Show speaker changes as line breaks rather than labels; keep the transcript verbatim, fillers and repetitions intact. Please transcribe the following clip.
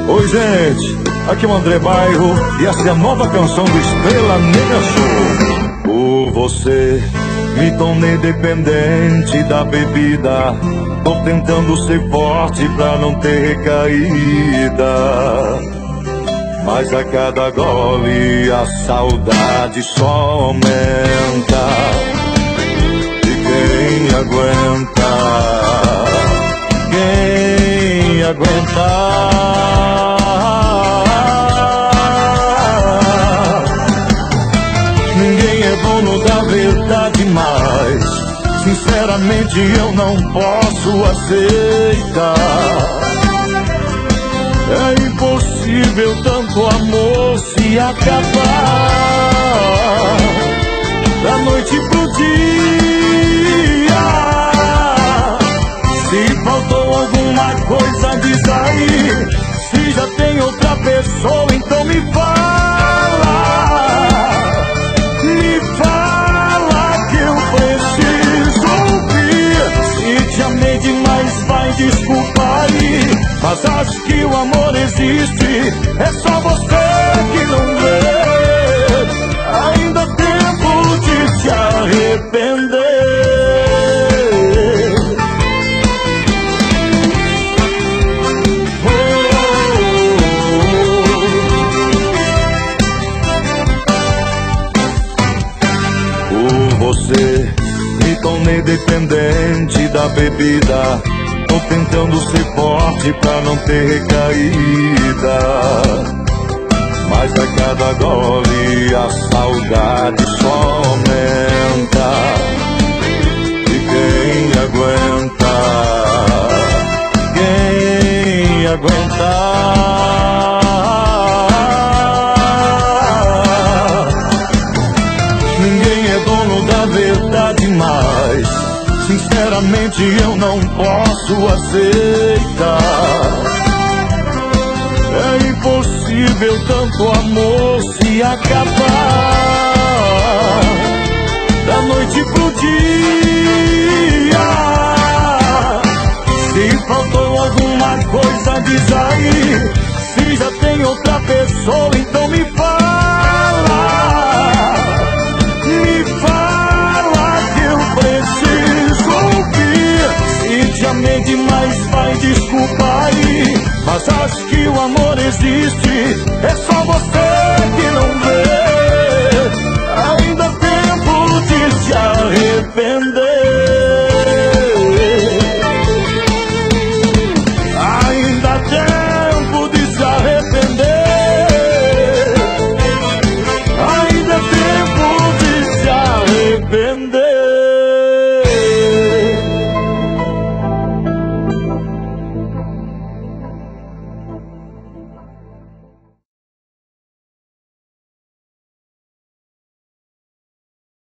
Oi gente, aqui é o André Bairro e essa é a nova canção do Estrela Negra Show. Por você me tornei dependente da bebida, tô tentando ser forte pra não ter recaída, mas a cada gole a saudade só aumenta. E quem aguenta, quem aguenta? Ninguém é dono da verdade, mas sinceramente eu não posso aceitar. É impossível tanto amor se acabar. Da noite pro dia, se faltou alguma coisa diz aí. Se já tem outra pessoa, então me fala. Me fala que eu preciso ouvir. Se te amei demais, vai desculpar aí, mas acho que o amor existe, é só você que não vê. Ainda há tempo de se arrepender. Por você me tornei dependente da bebida, tô tentando ser forte pra não ter recaída, mas a cada gole a saudade só aumenta. E quem aguenta, quem aguenta? Ninguém é dono da verdade, mas sinceramente eu não posso aceitar. É impossível tanto amor se acabar. Da noite pro dia, se faltou alguma coisa diz aí. Se já tem outra pessoa,